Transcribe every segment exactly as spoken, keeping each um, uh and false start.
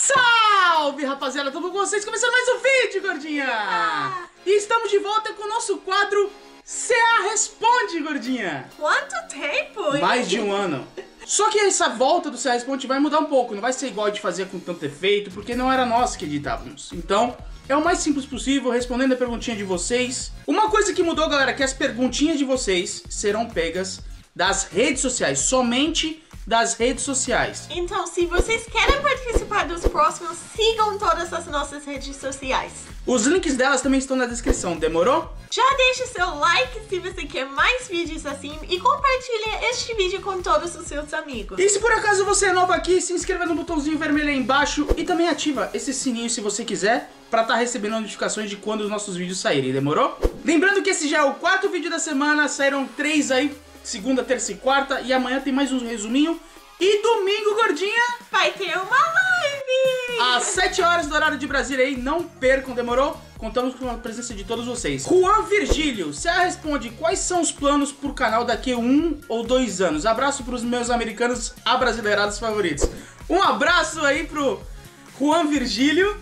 Salve, rapaziada, tudo com vocês? Começando mais um vídeo, gordinha! Ah. E estamos de volta com o nosso quadro C A Responde, gordinha! Quanto tempo? Mais de um ano. Só que essa volta do C A Responde vai mudar um pouco, não vai ser igual de fazer com tanto efeito, porque não era nós que editávamos. Então, é o mais simples possível, respondendo a perguntinha de vocês. Uma coisa que mudou, galera, é que as perguntinhas de vocês serão pegas das redes sociais, somente das redes sociais. Então, se vocês querem participar dos próximos, sigam todas as nossas redes sociais. Os links delas também estão na descrição, demorou? Já deixa seu like se você quer mais vídeos assim e compartilha este vídeo com todos os seus amigos. E se por acaso você é novo aqui, se inscreva no botãozinho vermelho aí embaixo e também ativa esse sininho se você quiser, pra estar recebendo notificações de quando os nossos vídeos saírem, demorou? Lembrando que esse já é o quarto vídeo da semana, saíram três aí, segunda, terça e quarta, e amanhã tem mais um resuminho. E domingo, gordinha, vai ter uma live! Às sete horas do horário de Brasília aí, não percam, demorou? Contamos com a presença de todos vocês. Juan Virgílio, C A Responde, quais são os planos pro canal daqui a um ou dois anos? Abraço pros meus americanos abrasileirados favoritos. Um abraço aí pro Juan Virgílio.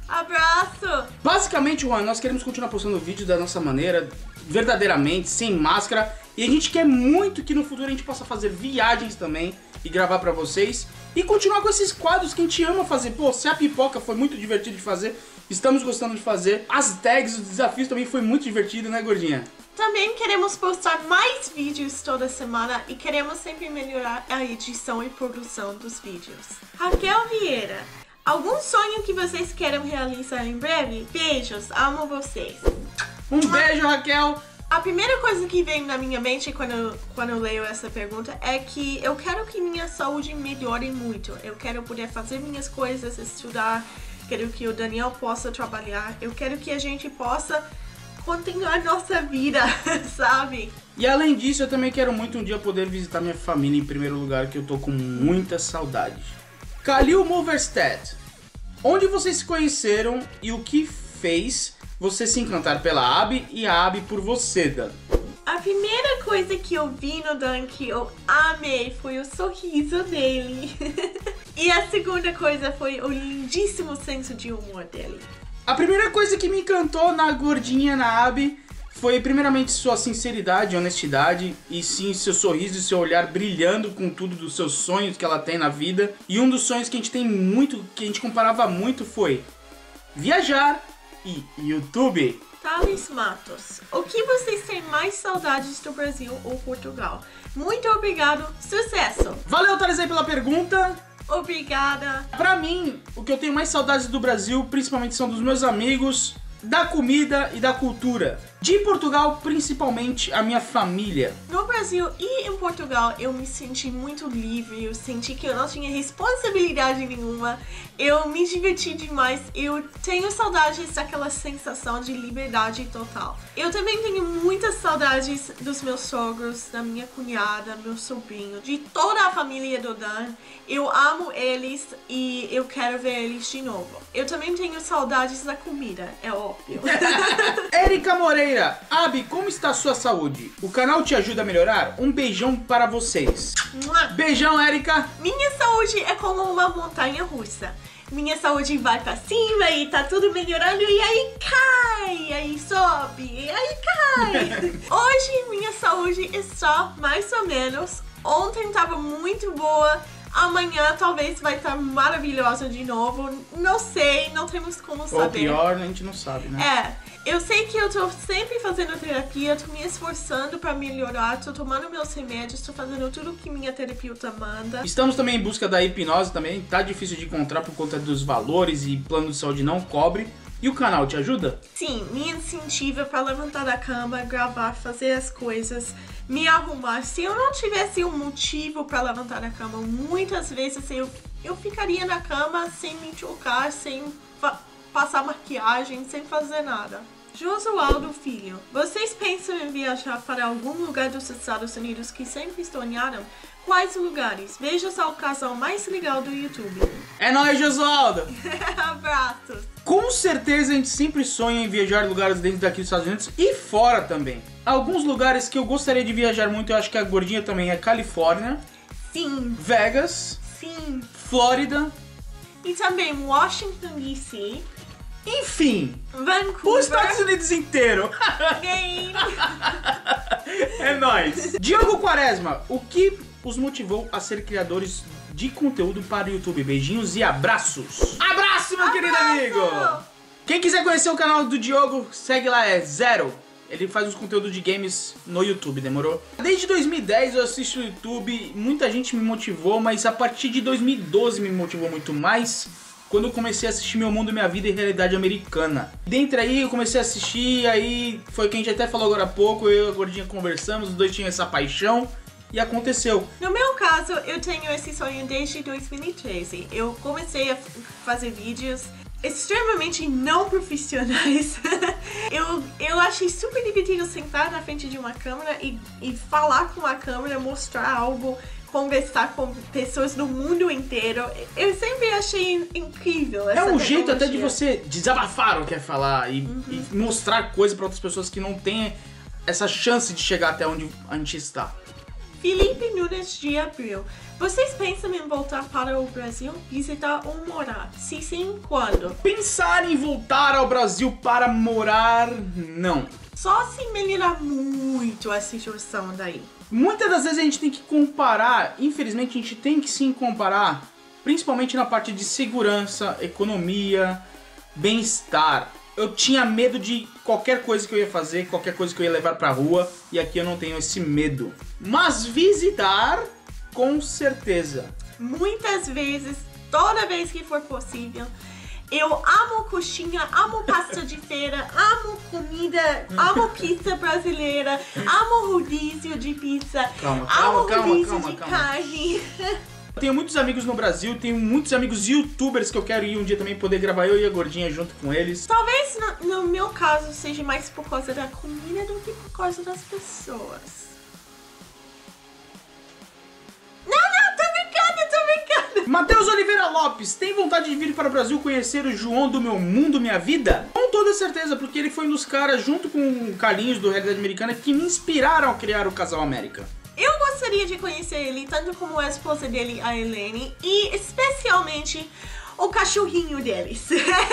Abraço! Basicamente, Juan, nós queremos continuar postando vídeo da nossa maneira, verdadeiramente, sem máscara. E a gente quer muito que no futuro a gente possa fazer viagens também e gravar pra vocês. E continuar com esses quadros que a gente ama fazer. Pô, se a pipoca foi muito divertido de fazer, estamos gostando de fazer. As tags, os desafios também foi muito divertido, né, gordinha? Também queremos postar mais vídeos toda semana e queremos sempre melhorar a edição e produção dos vídeos. Raquel Vieira, algum sonho que vocês queiram realizar em breve? Beijos, amo vocês. Um beijo, Raquel! A primeira coisa que vem na minha mente quando eu, quando eu leio essa pergunta é que eu quero que minha saúde melhore muito. Eu quero poder fazer minhas coisas, estudar, quero que o Daniel possa trabalhar, eu quero que a gente possa continuar nossa vida, sabe? E além disso, eu também quero muito um dia poder visitar minha família em primeiro lugar, que eu tô com muita saudade. Khalil Moverstedt, onde vocês se conheceram e o que fez você se encantar pela Abby e a Abby por você, Dan? A primeira coisa que eu vi no Dan que eu amei foi o sorriso dele. E a segunda coisa foi o lindíssimo senso de humor dele. A primeira coisa que me encantou na gordinha, na Abby, foi primeiramente sua sinceridade, honestidade, e sim seu sorriso e seu olhar brilhando com tudo dos seus sonhos que ela tem na vida. E um dos sonhos que a gente tem muito, que a gente comparava muito, foi viajar e YouTube. Thales Matos, o que vocês têm mais saudades do Brasil ou Portugal? Muito obrigado, sucesso! Valeu, Thales, aí pela pergunta. Obrigada. Pra mim, o que eu tenho mais saudades do Brasil, principalmente, são dos meus amigos, da comida e da cultura. De Portugal, principalmente, a minha família. No Brasil e em Portugal, eu me senti muito livre, eu senti que eu não tinha responsabilidade nenhuma, eu me diverti demais, eu tenho saudades daquela sensação de liberdade total. Eu também tenho muitas saudades dos meus sogros, da minha cunhada, meu sobrinho, de toda a família do Dan. Eu amo eles e eu quero ver eles de novo. Eu também tenho saudades da comida, é óbvio. Érica Moreira, Abby, como está a sua saúde? O canal te ajuda a melhorar? Um beijão para vocês. Beijão, Érica. Minha saúde é como uma montanha russa. Minha saúde vai pra cima e tá tudo melhorando e aí cai, aí sobe, e aí cai. Hoje minha saúde está mais ou menos. Ontem tava muito boa. Amanhã talvez vai estar maravilhosa de novo. Não sei, não temos como saber. Ou pior, a gente não sabe, né? É, eu sei que eu tô sempre fazendo terapia, tô me esforçando pra melhorar, tô tomando meus remédios, tô fazendo tudo que minha terapeuta manda. Estamos também em busca da hipnose também, tá difícil de encontrar por conta dos valores e plano de saúde não cobre. E o canal te ajuda? Sim, me incentiva pra levantar da cama, gravar, fazer as coisas, me arrumar. Se eu não tivesse um motivo pra levantar da cama, muitas vezes eu, eu ficaria na cama sem me tocar, sem passar maquiagem, sem fazer nada. Josualdo Filho, vocês pensam em viajar para algum lugar dos Estados Unidos que sempre sonharam? Quais lugares? Beijos ao casal mais legal do YouTube. É nóis, Josualdo! Abraços! Com certeza a gente sempre sonha em viajar em lugares dentro daqui dos Estados Unidos e fora também. Alguns lugares que eu gostaria de viajar muito, eu acho que a gordinha também é Califórnia. Sim. Vegas. Sim. Flórida. E também Washington, D C Enfim, Vancouver, os Estados Unidos inteiro. Maine. É nóis. Diogo Quaresma, o que os motivou a ser criadores de conteúdo para o YouTube? Beijinhos e abraços. Abraço, meu querido amigo. Quem quiser conhecer o canal do Diogo, segue lá, é Zero. Ele faz os conteúdos de games no YouTube, demorou? Desde dois mil e dez eu assisto o YouTube, muita gente me motivou, mas a partir de dois mil e doze me motivou muito mais, quando eu comecei a assistir Meu Mundo, Minha Vida e Realidade Americana. Dentro aí eu comecei a assistir, aí foi o que a gente até falou agora há pouco, eu e a Gordinha conversamos, os dois tinham essa paixão. E aconteceu. No meu caso, eu tenho esse sonho desde dois mil e treze. Eu comecei a fazer vídeos extremamente não profissionais. eu, eu achei super divertido sentar na frente de uma câmera e, e falar com a câmera, mostrar algo, conversar com pessoas do mundo inteiro. Eu sempre achei incrível essa É um jeito tecnologia. até de você desabafar o que quer falar e, Uhum. e mostrar coisa para outras pessoas que não têm essa chance de chegar até onde a gente está. Felipe Nunes de Abril. Vocês pensam em voltar para o Brasil, visitar ou morar? Se sim, quando? Pensar em voltar ao Brasil para morar, não. Só se melhorar muito a situação daí. Muitas das vezes a gente tem que comparar, infelizmente a gente tem que sim comparar, principalmente na parte de segurança, economia, bem-estar. Eu tinha medo de qualquer coisa que eu ia fazer, qualquer coisa que eu ia levar pra rua, e aqui eu não tenho esse medo. Mas visitar, com certeza. Muitas vezes, toda vez que for possível, eu amo coxinha, amo pasta de feira, amo comida, amo pizza brasileira, amo rodízio de pizza, Calma, calma, amo calma, rodízio calma, de calma. carne. Tenho muitos amigos no Brasil, tenho muitos amigos youtubers que eu quero ir um dia também poder gravar eu e a Gordinha junto com eles. Talvez no, no meu caso seja mais por causa da comida do que por causa das pessoas. Não, não, tô brincando, tô brincando. Matheus Oliveira Lopes, tem vontade de vir para o Brasil conhecer o João do Meu Mundo, Minha Vida? Com toda certeza, porque ele foi um dos caras, junto com o Carlinhos do Realidade Americana, que me inspiraram a criar o Casal América. Eu gostaria de conhecer ele, tanto como a esposa dele, a Helene, e especialmente o cachorrinho deles.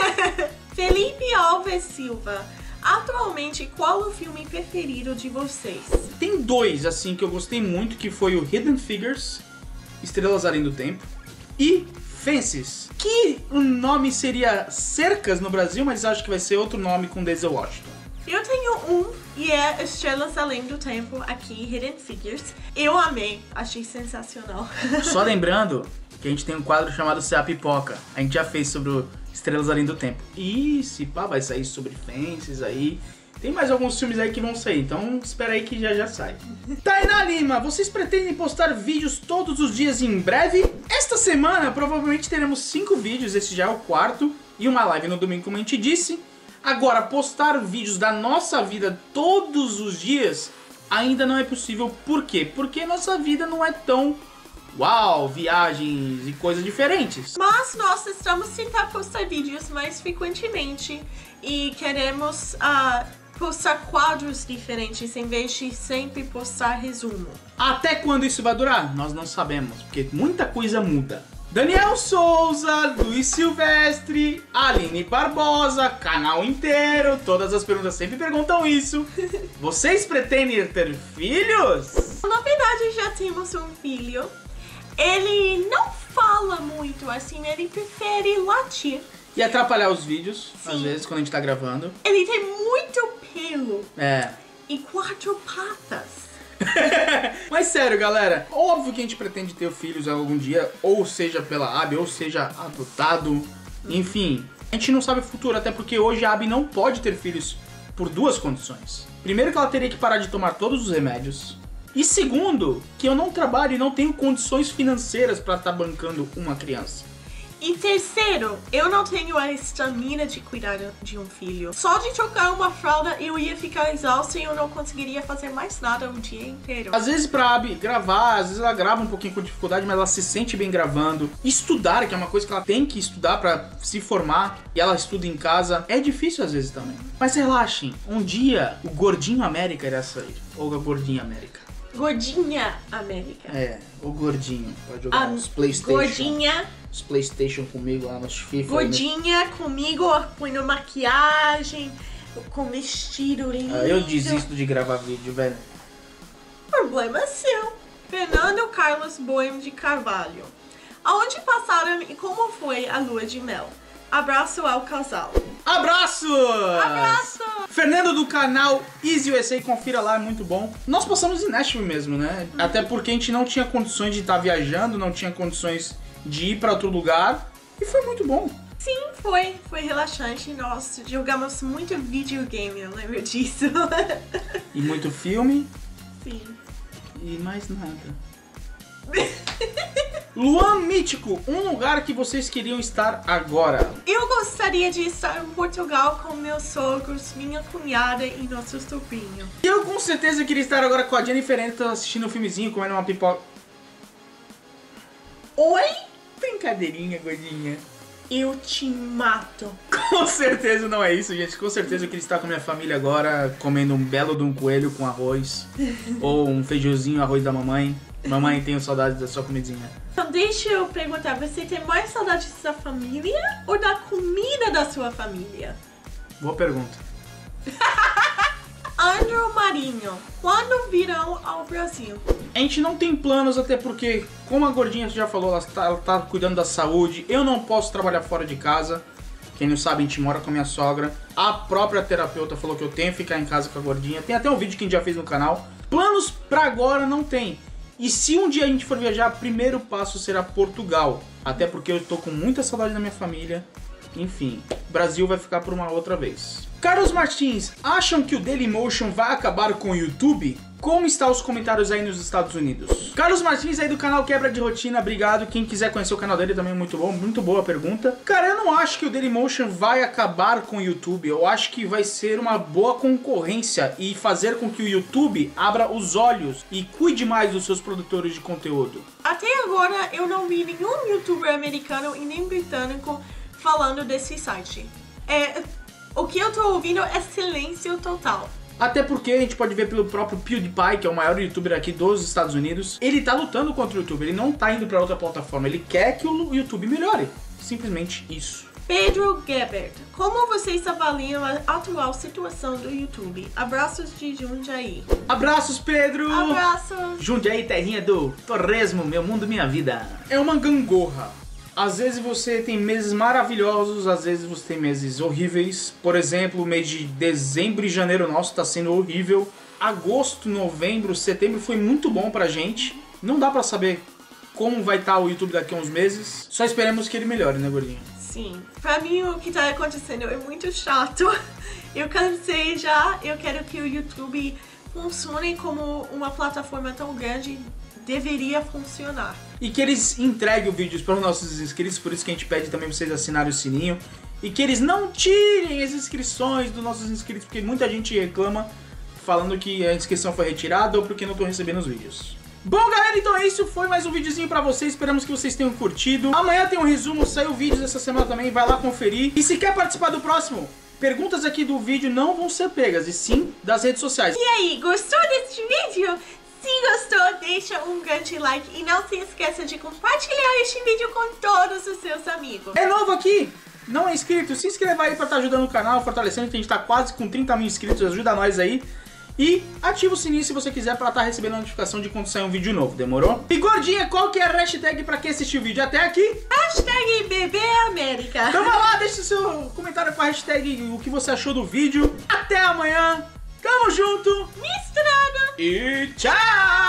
Felipe Alves Silva, atualmente qual o filme preferido de vocês? Tem dois, assim, que eu gostei muito, que foi o Hidden Figures, Estrelas Além do Tempo, e Fences, que o nome seria Cercas no Brasil, mas acho que vai ser outro nome com Denzel Washington. Eu tenho um, e é Estrelas Além do Tempo, aqui, Hidden Figures. Eu amei, achei sensacional. Só lembrando que a gente tem um quadro chamado Se a Pipoca. A gente já fez sobre o Estrelas Além do Tempo. E se pá, vai sair sobre Fences aí. Tem mais alguns filmes aí que vão sair, então espera aí que já já sai. Tainá Lima, vocês pretendem postar vídeos todos os dias em breve? Esta semana provavelmente teremos cinco vídeos, esse já é o quarto, e uma live no domingo, como a gente disse. Agora, postar vídeos da nossa vida todos os dias ainda não é possível. Por quê? Porque nossa vida não é tão uau, viagens e coisas diferentes. Mas nós estamos tentando postar vídeos mais frequentemente e queremos uh, postar quadros diferentes em vez de sempre postar resumo. Até quando isso vai durar? Nós não sabemos, porque muita coisa muda. Daniel Souza, Luiz Silvestre, Aline Barbosa, canal inteiro, todas as perguntas sempre perguntam isso. Vocês pretendem ter filhos? Na verdade, já temos um filho. Ele não fala muito assim, ele prefere latir. E atrapalhar os vídeos, Sim. às vezes, quando a gente tá gravando. Ele tem muito pelo É. e quatro patas. Mas sério, galera, óbvio que a gente pretende ter filhos algum dia, ou seja pela Abby, ou seja adotado, enfim. A gente não sabe o futuro, até porque hoje a Abby não pode ter filhos por duas condições. Primeiro, que ela teria que parar de tomar todos os remédios. E segundo, que eu não trabalho e não tenho condições financeiras pra estar bancando uma criança. E terceiro, eu não tenho a estamina de cuidar de um filho. Só de trocar uma fralda eu ia ficar exausta e eu não conseguiria fazer mais nada o dia inteiro. Às vezes pra Abby gravar, às vezes ela grava um pouquinho com dificuldade, mas ela se sente bem gravando. Estudar, que é uma coisa que ela tem que estudar pra se formar, e ela estuda em casa, é difícil às vezes também. Mas relaxem, um dia o Gordinho América irá sair. Ou a Gordinha América. Gordinha América. É, o Gordinho, pode jogar A uns PlayStation. Gordinha os PlayStation comigo lá nos FIFA. Gordinha comigo, põe maquiagem, com vestido lindo. Ah, eu desisto de gravar vídeo, velho. Problema seu. Fernando Carlos Boehm de Carvalho. Aonde passaram e como foi a lua de mel? Abraço ao casal. Abraço! Abraço! Fernando do canal Easy U S A, confira lá, é muito bom. Nós passamos em Nashville mesmo, né? Uhum. Até porque a gente não tinha condições de estar viajando, não tinha condições de ir pra outro lugar. E foi muito bom. Sim, foi. Foi relaxante. Nós jogamos muito videogame, eu lembro disso. E muito filme. Sim. E mais nada. Luan Mítico, um lugar que vocês queriam estar agora. Eu gostaria de estar em Portugal com meus sogros, minha cunhada e nosso sobrinho. Eu com certeza queria estar agora com a Jennifer Aniston assistindo um filmezinho, comendo uma pipoca. Oi? Brincadeirinha, gordinha. Eu te mato. Com certeza não é isso, gente. Com certeza eu queria estar com a minha família agora, comendo um belo de um coelho com arroz. Ou um feijãozinho, arroz da mamãe. Mamãe, tenho saudades da sua comidinha. Então deixa eu perguntar, você tem mais saudade da sua família ou da comida da sua família? Boa pergunta. Andrew Marinho, quando virão ao Brasil? A gente não tem planos, até porque, como a gordinha já falou, ela tá, ela tá cuidando da saúde. Eu não posso trabalhar fora de casa. Quem não sabe, a gente mora com a minha sogra. A própria terapeuta falou que eu tenho que ficar em casa com a gordinha. Tem até um vídeo que a gente já fez no canal. Planos pra agora não tem. E se um dia a gente for viajar, o primeiro passo será Portugal. Até porque eu tô com muita saudade da minha família. Enfim, o Brasil vai ficar por uma outra vez. Carlos Martins, acham que o Dailymotion vai acabar com o YouTube? Como estão os comentários aí nos Estados Unidos? Carlos Martins aí do canal Quebra de Rotina, obrigado. Quem quiser conhecer o canal dele também é muito bom, muito boa a pergunta. Cara, eu não acho que o Dailymotion vai acabar com o YouTube. Eu acho que vai ser uma boa concorrência e fazer com que o YouTube abra os olhos e cuide mais dos seus produtores de conteúdo. Até agora eu não vi nenhum youtuber americano e nem britânico falando desse site. É, o que eu tô ouvindo é silêncio total. Até porque a gente pode ver pelo próprio PewDiePie, que é o maior youtuber aqui dos Estados Unidos. Ele tá lutando contra o YouTube, ele não tá indo pra outra plataforma, ele quer que o YouTube melhore. Simplesmente isso. Pedro Gebert, como vocês avaliam a atual situação do YouTube? Abraços de Jundiaí. Abraços, Pedro! Abraços! Jundiaí, terrinha do Torresmo, meu mundo, minha vida. É uma gangorra. Às vezes você tem meses maravilhosos, às vezes você tem meses horríveis. Por exemplo, o mês de dezembro e janeiro nosso tá sendo horrível. Agosto, novembro, setembro foi muito bom pra gente. Não dá pra saber como vai estar o YouTube daqui a uns meses. Só esperemos que ele melhore, né, gordinha? Sim. Pra mim, o que tá acontecendo é muito chato. Eu cansei já. Eu quero que o YouTube funcione como uma plataforma tão grande. Deveria funcionar. E que eles entreguem os vídeos para os nossos inscritos, por isso que a gente pede também pra vocês assinarem o sininho. E que eles não tirem as inscrições dos nossos inscritos, porque muita gente reclama falando que a inscrição foi retirada ou porque não estão recebendo os vídeos. Bom, galera, então é isso. Foi mais um videozinho pra vocês. Esperamos que vocês tenham curtido. Amanhã tem um resumo, saiu vídeos essa semana também. Vai lá conferir. E se quer participar do próximo, perguntas aqui do vídeo não vão ser pegas, e sim das redes sociais. E aí, gostou desse vídeo? Se gostou, deixa um grande like e não se esqueça de compartilhar este vídeo com todos os seus amigos. É novo aqui? Não é inscrito? Se inscreva aí pra estar ajudando o canal, fortalecendo, que a gente tá quase com trinta mil inscritos, ajuda nós aí. E ativa o sininho se você quiser pra estar recebendo a notificação de quando sair um vídeo novo, demorou? E gordinha, qual que é a hashtag pra quem assistiu o vídeo até aqui? Hashtag Bebê América. Então vai lá, deixa o seu comentário com a hashtag o que você achou do vídeo. Até amanhã, tamo junto, misturado e tchau!